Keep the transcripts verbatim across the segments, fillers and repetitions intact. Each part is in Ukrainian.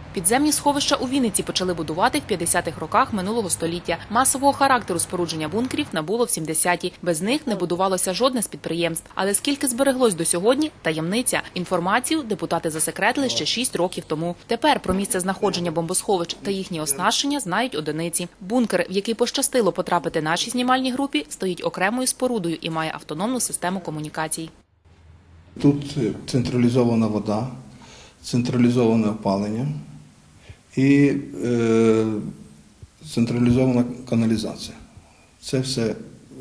Підземні сховища у Вінниці почали будувати в п'ятдесятих роках минулого століття. Масового характеру спорудження бункерів набуло в сімдесяті. Без них не будувалося жодне з підприємств. Але скільки збереглось до сьогодні – таємниця. Інформацію депутати засекретили ще шість років тому. Тепер про місце знаходження бомбосховищ та їхнє оснащення знають одиниці. Бункер, в який пощастило потрапити нашій знімальній групі, стоїть окремою спорудою і має автономну систему комунікацій. Тут централізована вода, централізоване опалення і е, централізована каналізація. Це все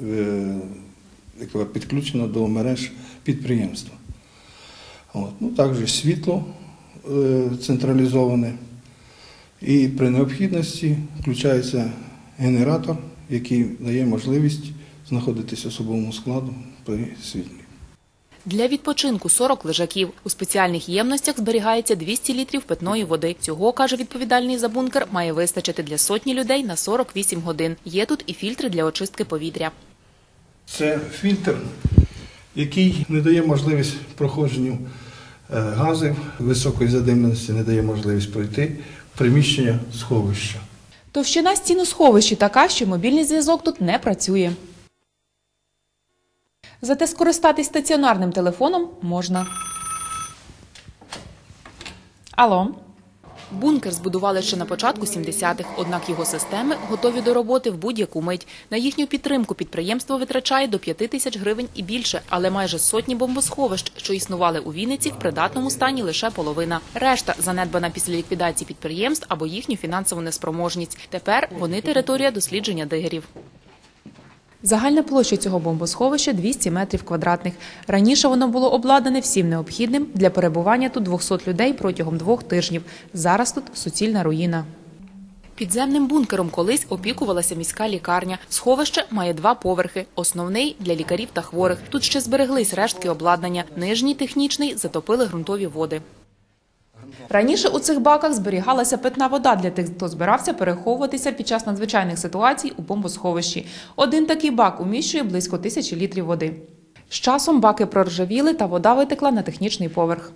е, підключено до мереж підприємства. От. Ну, також світло е, централізоване і при необхідності включається генератор, який дає можливість знаходитися особовому складу при світлі. Для відпочинку сорок лежаків. У спеціальних ємностях зберігається двісті літрів питної води. Цього, каже відповідальний за бункер, має вистачити для сотні людей на сорок вісім годин. Є тут і фільтри для очистки повітря. Це фільтр, який не дає можливість проходженню газів високої задимленості, не дає можливість пройти приміщення сховища. Товщина стін у сховищі така, що мобільний зв'язок тут не працює. Зате скористатись стаціонарним телефоном можна. Алло. Бункер збудували ще на початку сімдесятих, однак його системи готові до роботи в будь-яку мить. На їхню підтримку підприємство витрачає до п'яти тисяч гривень і більше, але майже сотні бомбосховищ, що існували у Вінниці, в придатному стані лише половина. Решта занедбана після ліквідації підприємств або їхню фінансову неспроможність. Тепер вони територія дослідження дигерів. Загальна площа цього бомбосховища – двісті метрів квадратних. Раніше воно було обладнане всім необхідним для перебування тут двохсот людей протягом двох тижнів. Зараз тут суцільна руїна. Підземним бункером колись опікувалася міська лікарня. Сховище має два поверхи. Основний – для лікарів та хворих. Тут ще збереглись рештки обладнання. Нижній, технічний, затопили ґрунтові води. Раніше у цих баках зберігалася питна вода для тих, хто збирався переховуватися під час надзвичайних ситуацій у бомбосховищі. Один такий бак уміщує близько тисячі літрів води. З часом баки проржавіли та вода витекла на технічний поверх.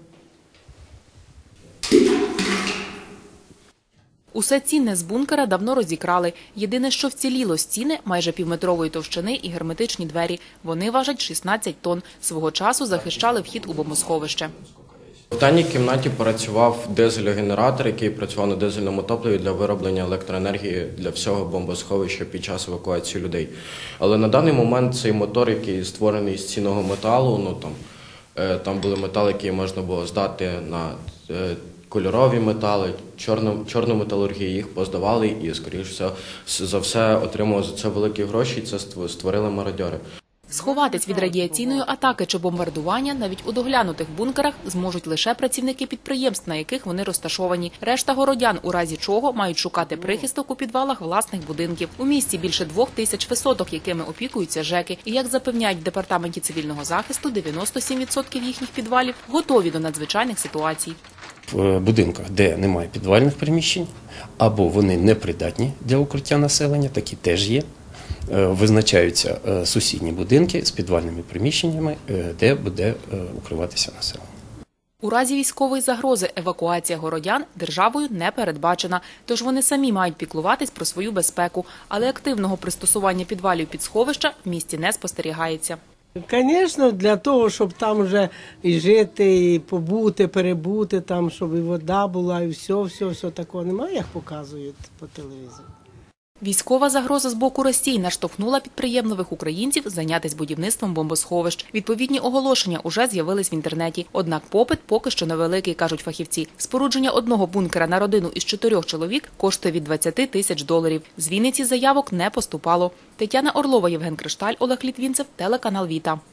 Усе цінне з бункера давно розікрали. Єдине, що вціліло – стіни майже півметрової товщини і герметичні двері. Вони важать шістнадцять тонн. Свого часу захищали вхід у бомбосховище. В даній кімнаті працював дизель-генератор, який працював на дизельному топливі для вироблення електроенергії для всього бомбосховища під час евакуації людей. Але на даний момент цей мотор, який створений з цінного металу, ну там, там були метали, які можна було здати на кольорові метали, чорну, чорну металургію, їх поздавали і, скоріше за все, отримали за це великі гроші, і це створили мародьори. Сховатись від радіаційної атаки чи бомбардування навіть у доглянутих бункерах зможуть лише працівники підприємств, на яких вони розташовані. Решта городян, у разі чого, мають шукати прихисток у підвалах власних будинків. У місті більше двох тисяч висоток, якими опікуються ЖЕКи. І, як запевняють в Департаменті цивільного захисту, дев'яносто сім відсотків їхніх підвалів готові до надзвичайних ситуацій. В будинках, де немає підвальних приміщень, або вони непридатні для укриття населення, такі теж є. Визначаються сусідні будинки з підвальними приміщеннями, де буде укриватися населення. У разі військової загрози евакуація городян державою не передбачена, тож вони самі мають піклуватись про свою безпеку, але активного пристосування підвалів під сховища в місті не спостерігається. Звісно, для того, щоб там вже і жити, і побути, перебути, там, щоб і вода була, і все, все, все такого немає, як показують по телевізору. Військова загроза з боку Росії наштовхнула підприємливих українців зайнятися будівництвом бомбосховищ. Відповідні оголошення уже з'явились в інтернеті. Однак попит поки що невеликий, кажуть фахівці. Спорудження одного бункера на родину із чотирьох чоловік коштує від двадцяти тисяч доларів. З Вінниці заявок не поступало. Тетяна Орлова, Євген Кришталь, Олег Літвінцев, телеканал Віта.